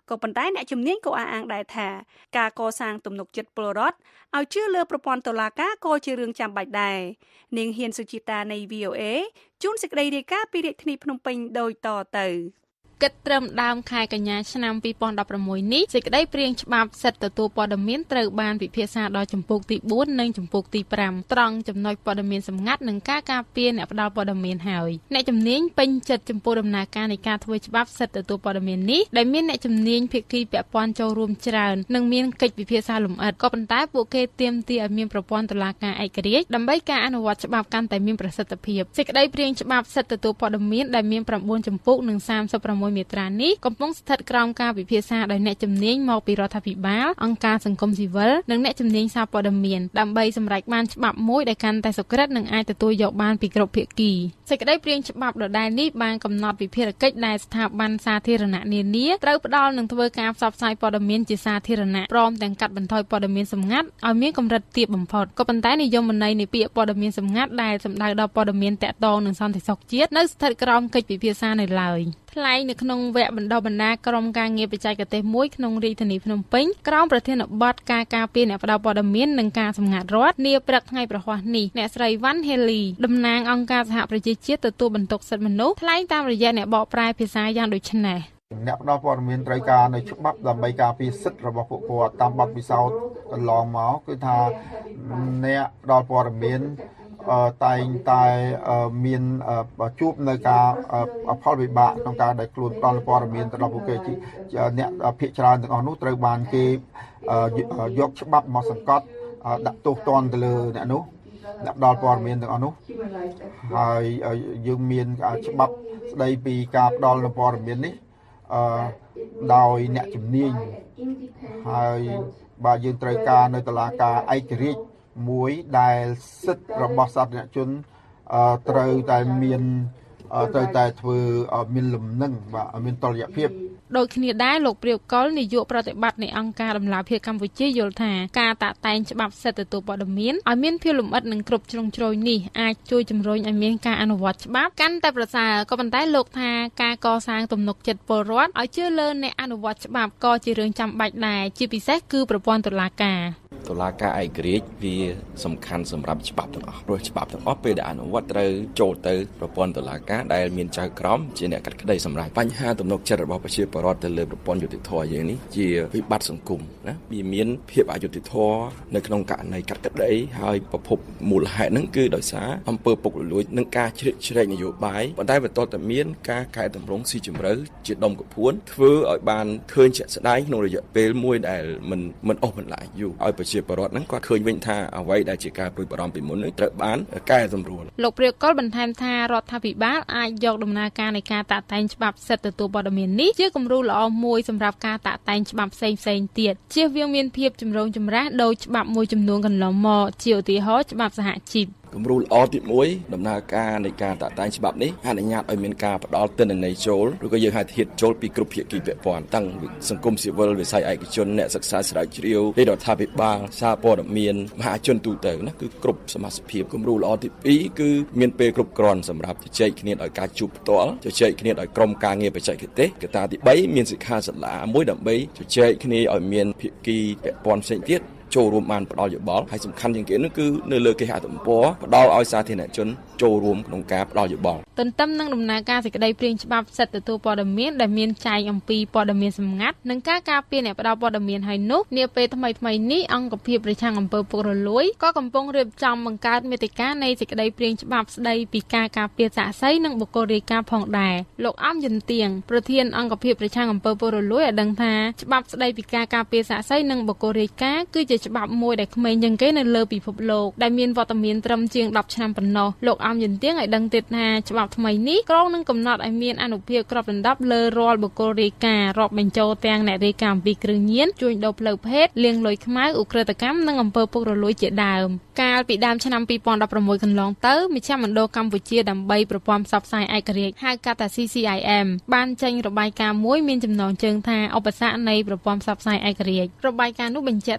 ក៏ប៉ុន្តែអ្នកជំនាញក៏អះអាងដែរថាការកសាងទំនុកចិត្តពលរដ្ឋឲ្យជឿលើប្រព័ន្ធតុលាការក៏ជារឿងចាំបាច់ដែរនាងហ៊ានសុជីតានៃ វី អូ អេ ជួនសេចក្តីរាយការណ៍ពីរាជធានីភ្នំពេញដូចតទៅគិតត្រឹមដើមខែកញ្ញាឆ្នាំពីរពាន់ដប់ប្រាំមួយនេះសេចក្តីព្រាងច្បាប់សិទ្ធិទទួលព័ត៌មានត្រូវបានពិភាក្សាដល់ជំពូកទីបួននិងជំពូកទីប្រាំត្រង់ចំណុចព័ត៌មានសម្ងាត់និងការការពារអ្នកផ្ដល់ព័ត៌មានហើយអ្នកជំនាញពេញចិត្តចំពោះដំណើរការនៃការធ្វើច្បាប់សិទ្ធិទទួលព័ត៌មាននេះដែលមានអ្នកជំនាញភាគីពាក់ព័ន្ធចូលរួមច្រើននិងមានកិច្ចពិភាក្សាលម្អិតក៏ប៉ុន្តែពួកគេទាមទារឲ្យមានប្រព័ន្ធតុលាការឯករាជ្យដើម្បីការអនុវត្តច្បាប់កាន់តែមានប្រសិទ្ធភាពសេចក្តីព្រាងច្បាប់សិទ្ធិទទួលព័ត៌មានដែលមានប្រាំបួនជំពូកនិងសាមសិបប្រាំមួយមាត្រានេះកំពុងស្ថិតក្រោមការពិភាក្សាដោយអ្នកជំនាញមកពីរដ្ឋាភិបាលអង្គការសង្គមស៊ីវិលនិងអ្នកជំនាញសារព័ត៌មានដើម្បីសម្រេចបានច្បាប់មួយដែលកាន់តែសុក្រិតនិងអាចទទួលយកបានពីគ្រប់ភាគីសេចក្តីព្រាងច្បាប់ដដែលនេះបានកំណត់វិភារកិច្ចដែលស្ថាប័នសាធារណៈនានាត្រូវផ្ដល់និងធ្វើការផ្សព្វផ្សាយព័ត៌មានជាសាធារណៈព្រមទាំងកាត់បន្ថយព័ត៌មានសម្ងាត់ឲ្យមានកម្រិតទាបបំផុតក៏ប៉ុន្តែនិយមន័យនៃពាក្យព័ត៌មានសម្ងាត់ដែលសំដៅដល់ព័ត៌មានតាក់ទងនឹងសន្តិសុខជាតិនៅស្ថិតក្រោមកិច្ចពិភាក្សានៅឡើយថ្លែងនៅក្នុងវគ្គបណ្ដុះបណ្ដាលក្រុមការងារបច្ចេកទេសមួយក្នុងរាជធានីភ្នំពេញក្រោមប្រធានបទការការពារអ្នកផ្ដល់ព័ត៌មាននិងការសម្ងាត់រដ្ឋនាព្រឹកថ្ងៃប្រហ័សនេះអ្នកស្រីវ៉ាន់ហេលីតំណាងអង្គការសហប្រជាជាតិទទួលបន្ទុកសិទ្ធិមនុស្សថ្លែងតាមរយៈអ្នកបកប្រែភាសាយ៉ាងដូចនេះអ្នកផ្ដល់ព័ត៌មានត្រូវការនៅច្បាប់ដើម្បីការពារសិទ្ធិរបស់ពួកគាត់តាមបទពិសោធន៍កន្លងមកគឺថាអ្នកផ្ដល់ព័ត៌មានតែងតែមានជួបនៅការផលវិបាកក្នុងការដែលខ្លួនផ្ដល់ព័ត៌មានទៅដល់ពួកគេអ្នកភាគច្រើនទាំងអស់នោះត្រូវបានគេយកច្បាប់មកសង្កត់ដាក់ទោសទណ្ឌទៅលើអ្នកនោះអ្នកផ្ដល់ព័ត៌មានទាំងអស់នោះហើយយើងមានច្បាប់ស្ដីពីការផ្ដល់ព័ត៌មាននេះដោយអ្នកជំនាញហើយបាទយើងត្រូវការនៅតុលាការឯករាជ្យមួយដែលសិទ្ធិរបស់សាធារណជនត្រូវតែមានត្រូវតែធ្វើមានលំនឹងបាទមានតុល្យភាពដូចគ្នាដែរលោកព្រាវកុលនាយកប្រតិបត្តិនៃអង្គការដំណាលភាពកម្ពុជាយល់ថាការតាក់តែងច្បាប់សិទ្ធិទទួលព័ត៌មានឲ្យមានភាពលម្អិតនិងគ្រប់ជ្រុងជ្រោយនេះអាចជួយជំរុញឲ្យមានការអនុវត្តច្បាប់កាន់តែប្រសើរក៏ប៉ុន្តែលោកថាការកសាងទំនុកចិត្តពលរដ្ឋឲ្យជឿលើអ្នកអនុវត្តច្បាប់ក៏ជារឿងចាំបាច់ដែរជាពិសេសគឺប្រព័ន្ធតុលាការតុលាការឯករាជ្យវាសំខាន់សម្រាប់ច្បាប់ទាំងអស់ព្រោះច្បាប់ទាំងអស់ពេលដែលអនុវត្តត្រូវចូលទៅប្រព័ន្ធតុលាការដែលមានចៅក្រមជាអ្នកកាត់ក្តីសម្រេចបញ្ហាទំនុកចិត្តរបស់ប្រជាពលរដ្ឋទៅលើប្រព័ន្ធយុត្តិធម៌យើងនេះជាវិបត្តិសង្គមណាវាមានភាពអយុត្តិធម៌នៅក្នុងករណីកាត់ក្តីហើយប្រភពមូលហេតុហ្នឹងគឺដោយសារអំពើពុករលួយនិងការជ្រៀតជ្រែកនយោបាយប៉ុន្តែបន្ទាប់តែមានការកែតម្រង់ស៊ីជម្រៅជាដុំកពួនធ្វើឲ្យបានឃើញជាក់ស្ដែងក្នុងរយៈពេលមួយដែលមិនមិនអស់បន្លាយយូរឲ្យប្រជាពលរដ្ឋហ្នឹងគាត់ឃើញវិញថាអ្វីដែលជាការព្រួយបារម្ភពីមុននេះត្រូវបានកែសម្រួលលោកព្រាវកុលបន្ថែមថារដ្ឋាភិបាលអាចយកដំណើរការនៃការតាក់តែងច្បាប់សិទ្ធិទទួលព័ត៌មាននេះជាគំរូល្អមួយសម្រាប់ការតាក់តែងច្បាប់ផ្សេងផ្សេងទៀតជៀសវាងមានភាពចម្រូងចម្រាសដោយច្បាប់មួយចំនួនកន្លងមកជាឧទាហរណ៍ច្បាប់សហជីពគំរូល្អទីមួយដំណើរការនៃការតាក់តែងច្បាប់នេះអនុញ្ញាតឲ្យមានការផ្ដល់ទិន្នន័យចូលឬក៏យើងហៅធាតុចូលពីគ្រប់ភាគីពាក់ព័ន្ធទាំងសង្គមស៊ីវិលវិស័យឯកជនអ្នកសិក្សាស្រាវជ្រាវរាជរដ្ឋាភិបាលសារព័ត៌មានមហាជនទូទៅណាគឺគ្រប់សមាជិកភាពគំរូល្អទីពីរគឺមានពេលគ្រប់គ្រាន់សម្រាប់ជជែកគ្នាដោយការជួបផ្ទាល់ជជែកគ្នាដោយក្រុមការងារបច្ចេកទេសកត្តាទីបីមានសិក្ខាសាលាមួយដើម្បីជជែកគ្នាឲ្យមានភាគីពាក់ព័ន្ធផ្សេងទៀតចូលរួមបានផ្ដល់យោបល់ហើយសំខាន់ជាងគេនោះគឺនៅលើគេហទំព័រផ្ដល់ឲ្យសាធារណជនចូលរួមក្នុងការផ្ដល់យោបល់ទន្ទឹមនឹងដំណើរការសេចក្តីព្រាងច្បាប់សិទ្ធិទទួលព័ត៌មានដែលមានចែងអំពីព័ត៌មានសម្ងាត់និងការការពារអ្នកផ្ដល់ព័ត៌មានហើយនោះនាពេលថ្មីថ្មីនេះអង្គភាពប្រឆាំងអំពើពុករលួយក៏កំពុងរៀបចំបង្កើតមាតិកានៃសេចក្តីព្រាងច្បាប់ស្តីពីការការពារសាក្សីនិងបុគ្គលរាយការណ៍ផងដែរលោកអំយន្តទៀងប្រធានអង្គភាពប្រឆាំងអំពើពុករលួយឲ្យដឹងថាច្បាប់ស្តីពីការការពារសាក្សីនិងបុគ្គលរាយការណ៍គឺជាច្បាប់មួយដែលក្មេងជាងគេនៅលើពិភពលោកដែលមានវត្តមានត្រឹមជាងដប់ឆ្នាំប៉ុណ្ណោះលោកអំយន្តទៀងឲ្យដឹងទៀតថាច្បាប់ថ្មីនេះក្រុងនឹងកំណត់ឲ្យមានអនុភាពគ្របដណ្ដប់លើរាល់បុគ្គលរាយការណ៍រាប់បញ្ចូលទាំងអ្នករាយការណ៍អំពីគ្រឿងញៀនជួញដូរផ្លូវភេទលាងលុយខ្មៅឧក្រិដ្ឋកម្មនិងអំពើពុករលួយជាដើមកាលពីដើមឆ្នាំពីរពាន់ដប់ប្រាំមួយកន្លងទៅមជ្ឈមណ្ឌលកម្ពុជាដើម្បីប្រព័ន្ធផ្សព្វផ្សាយឯករាជ្យហៅកាត់ថា ស៊ី ស៊ី អៃ អេម បានចេញរបាយការណ៍មួយមានចំណងជើងថាឧបសគ្គនៃប្រព័ន្ធផ្សព្វផ្សាយឯករាជ្យរបាយការណ៍នោះបញ្ជាក់ថាជា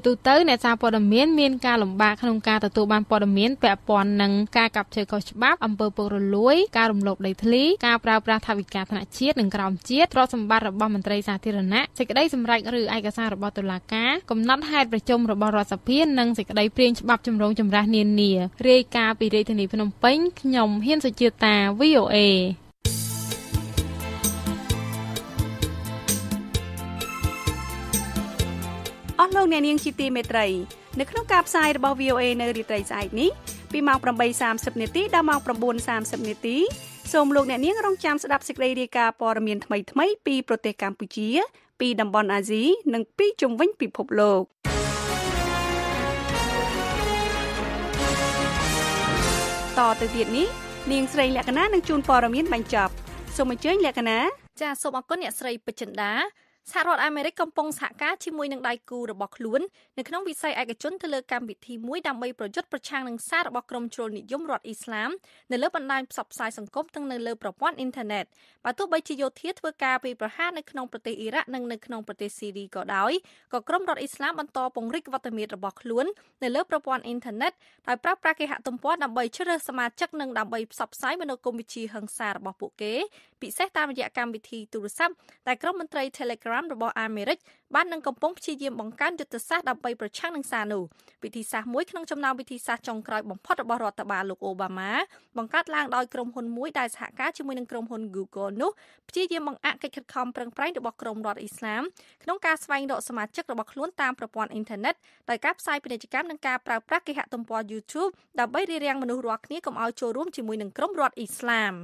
ទូទៅអ្នកសារព័ត៌មានមានការលំបាកក្នុងការទទួលបានព័ត៌មានពាក់ព័ន្ធនឹងការកាប់ឈើខុសច្បាប់អំពើពុករលួយការរំលោភដីធ្លីការប្រើប្រាស់ថវិកាថ្នាក់ជាតិនិងក្រោមជាតិទ្រព្យសម្បត្តិរបស់មន្ត្រីសាធារណៈសេចក្តីសម្រេចឬឯកសាររបស់តុលាការកំណត់ហេតុប្រជុំរបស់រដ្ឋសភានិងសេចក្តីព្រាងច្បាប់ជំរងចម្រាស់នានារាយការណ៍ពីរាជធានីភ្នំពេញខ្ញុំហ៊ានសុជាតា វី អូ เอអស់លោកអ្នកនាងជាទីមេត្រីនៅក្នុងការផ្សាយរបស់ វី អូ เอ នៅរាត្រីស្អែកនេះពីម៉ោង ប្រាំបីសាមសិប នាទីដល់ម៉ោង ៩សាមសិប នាទីសូមលោកអ្នកនាងរងចាំស្ដាប់សេចក្តីរាយការណ៍ព័ត៌មានថ្មីៗពីប្រទេសកម្ពុជាពីតំបន់អាស៊ីនិងពីជុំវិញពិភពលោកតទៅទៀតនេះនាងស្រីលក្ខណានឹងជូនព័ត៌មានបញ្ចប់សូមអញ្ជើញលក្ខណាចាសសូមអរគុណអ្នកស្រីពេជ្រចិន្តាសហរដ្ឋអាមេរិកកំពុងសហការជាមួយនឹងដៃគូរបស់ខ្លួននៅក្នុងវិស័យឯកជនទៅលើកម្មវិធីមួយដើម្បីប្រយុទ្ធប្រឆាំងនឹងសាររបស់ក្រុមជ្រុលនិយមរដ្ឋអ៊ីស្លាមនៅលើបណ្ដាញផ្សព្វផ្សាយសង្គមទាំងនៅលើប្រព័ន្ធអ៊ីនធឺណិតបើទោះបីជាយោធាធ្វើការពីប្រហារនៅក្នុងប្រទេសអ៊ីរ៉ាក់និងនៅក្នុងប្រទេសស៊ីរីក៏ដោយក៏ក្រុមរដ្ឋអ៊ីស្លាមបន្តពង្រីកវត្តមានរបស់ខ្លួននៅលើប្រព័ន្ធអ៊ីនធឺណិតដោយប្រើប្រាស់គេហទំព័រដើម្បីជ្រើសរើសសមាជិកនិងដើម្បីផ្សព្វផ្សាយមនោគមវិជ្ជាហិង្សារបស់ពួកគេពិសេសតាមរយៈកម្មវិធីទូរស័ព្ទដែលក្រុមមន្ត្រី Telegram របស់អាមេរិកបាននឹងកំពុងព្យាយាមបង្កើនយុទ្ធសាស្ត្រដើម្បីប្រឆាំងនឹងសារនោះវិធីសាស្ត្រមួយក្នុងចំណោមវិធីសាស្ត្រចុងក្រោយបំផុតរបស់រដ្ឋបាលលោកអូបាម៉ាបង្កើតឡើងដោយក្រុមហ៊ុនមួយដែលសហការជាមួយនឹងក្រុមហ៊ុន Google នោះព្យាយាមបង្អាក់កិច្ចខិតខំប្រឹងប្រែងរបស់ក្រុមរដ្ឋអ៊ីស្លាមក្នុងការស្វែងរកសមាជិករបស់ខ្លួនតាមប្រព័ន្ធអ៊ីនធឺណិតដោយការផ្សាយពាណិជ្ជកម្មនិងការប្រើប្រាស់គេហទំព័រ YouTube ដើម្បីរារាំងមនុស្សរាល់គ្នាកុំឲ្យចូលរួមជាមួយនឹងក្រុមរដ្ឋអ៊ីស្លាម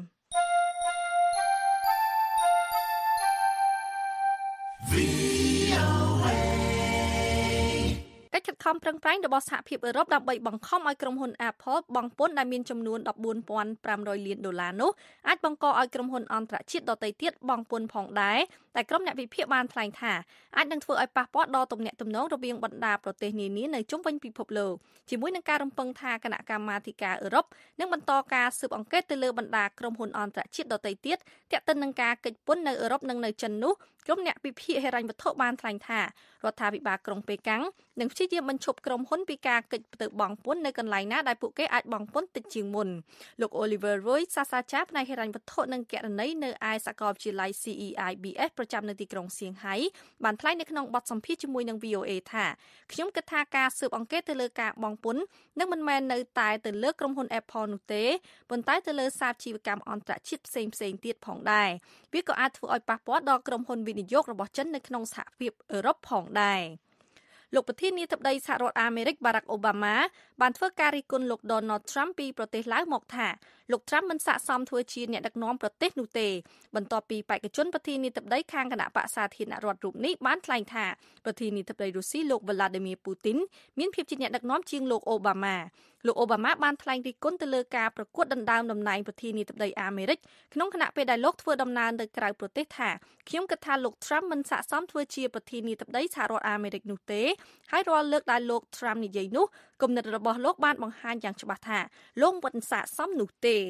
កិច្ចខិតខំប្រឹងប្រែងរបស់សហភាពអឺរ៉ុបដើម្បីបង្ខំឲ្យក្រុមហ៊ុន Apple បង់ពន្ធដែលមានចំនួន ដប់បួនពាន់ប្រាំរយលានដុល្លារនោះអាចបង្កឲ្យក្រុមហ៊ុនអន្តរជាតិដទៃទៀតបង់ពន្ធផងដែរតែក្រុមអ្នកវិភាគបានថ្លែងថាអាចនឹងធ្វើឲ្យប៉ះពាល់ដល់ទំនាក់ទំនងរវាងបណ្ដាប្រទេសនានានៅជុំវិញពិភពលោកជាមួយនឹងការរំពឹងថាគណៈកម្មាធិការអឺរ៉ុបនឹងបន្តការស៊ើបអង្កេតទៅលើបណ្ដាក្រុមហ៊ុនអន្តរជាតិដទៃទៀតទាក់ទិននឹងការកិច្ចពន្ធនៅអឺរ៉ុបនិងនៅចិននោះក្រុមអ្នកវិភាគហិរញ្ញវត្ថុបានថ្លែងថារដ្ឋាភិបាលក្រុងប៉េកាំងនឹងព្យាយាមបញ្ឈប់ក្រុមហ៊ុនពីការកិច្ចទៅបង់ពន្ធនៅកន្លែងណាដែលពួកគេអាចបង់ពន្ធតិចជាងមុនលោក Oliver Roy សាស្ត្រាចារ្យផ្នែកហិរញ្ញវត្ថុនិងគណនេយ្យនៅឯសាកលវិទ្យាល័យ ซี អ៊ី អាយ ប៊ី អេស ប្រចាំនៅទីក្រុងសៀងហៃបានថ្លែងនៅក្នុងបទសម្ភាសន៍ជាមួយនឹង វី អូ เอ ថាខ្ញុំគិតថាការស៊ើបអង្កេតទៅលើការបង់ពន្ធនឹងមិនមែននៅតែទៅលើក្រុមហ៊ុន Apple នោះទេប៉ុន្តែទៅលើសាជីវកម្មអន្តរជាតិផ្សេងៗទៀតផងដែរវាក៏អាចធ្វើឲ្យប៉ះពាល់ដល់ក្រុមហ៊ុនវិនិយោគរបស់ចិននៅក្នុងសហភាពអឺរ៉ុបផងដែរលោកប្រធានាធិបតីសហរដ្ឋអាមេរិក Barack Obama បានធ្វើការរិះគន់លោក Donald Trump ពីប្រទេសឡាវមកថាលោក Trump មិនស័ក្តិសមធ្វើជាអ្នកដឹកនាំប្រទេសនោះទេបន្ទាប់ពីបេក្ខជនប្រធានាធិបតីខាងគណៈបក្សសាធារណរដ្ឋរូបនេះបានថ្លែងថាប្រធានាធិបតីរុស្ស៊ីលោក Vladimir Putin មានភាពជាអ្នកដឹកនាំជាងលោក Obama លោក Obama បានថ្លែងរិះគន់ទៅលើការប្រកួតដណ្ដើមតំណែងប្រធានាធិបតីអាមេរិកក្នុងគណៈពេលដែលលោកធ្វើដំណើរទៅក្រៅប្រទេសថាខ្ញុំគិតថាលោក Trump មិនស័ក្តិសមធ្វើជាប្រធានាធិបតីសហរដ្ឋអាមេរិកនោះទេហើយរាល់លើកដែលលោក Trump និយាយនោះគំនិតរបស់លោកបានបង្ហាញយ៉ាងច្បាស់ថាលោកមិនស័ក្តិសមនោះទេ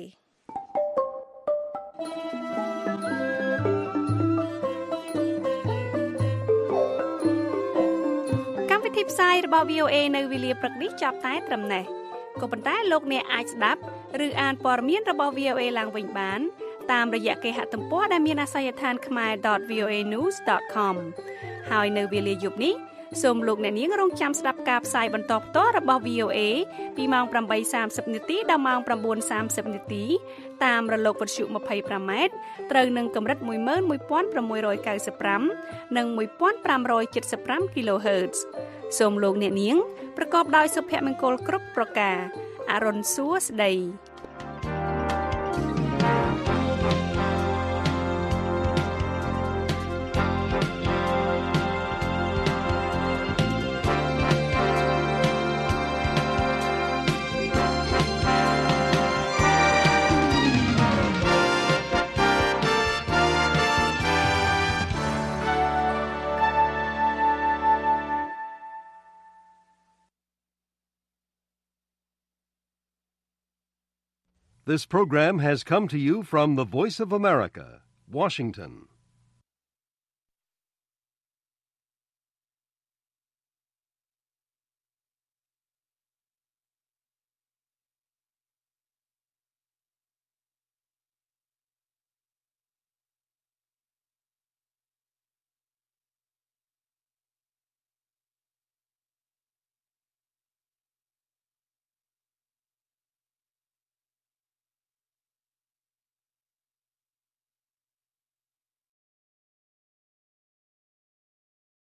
កម្មវិធីផ្សាយរបស់ វី អូ เอ នៅវេលាព្រឹកនេះចាប់តែត្រឹមនេះក៏ប៉ុន្តែលោកអ្នកអាចស្ដាប់ឬអានព័ត៌មានរបស់ វី អូ เอ ឡើងវិញបានតាមរយៈគេហទំព័រដែលមានអាសយដ្ឋាន khmae ដត វី អូ เอ news ដត com ហើយនៅវេលាយប់នេះសូមលោកអ្នកនាងរងចាំស្ដាប់ការផ្សាយបន្តផ្ទាល់របស់ វី អូ เอ ពីម៉ោង ប្រាំបីសាមសិប នាទីដល់ម៉ោង ៩សាមសិប នាទីតាមរលកវិទ្យុ ម្ភៃប្រាំម៉ែត្រត្រូវនឹងកម្រិត មួយម៉ឺនមួយពាន់ប្រាំមួយរយកៅសិបប្រាំ និង មួយពាន់ប្រាំរយ칠십ប្រាំ kHz សូមលោកអ្នកនាងប្រកបដោយសុភមង្គលគ្រប់ប្រការអរុនសួស្តី This program has come to you from the Voice of America, Washington.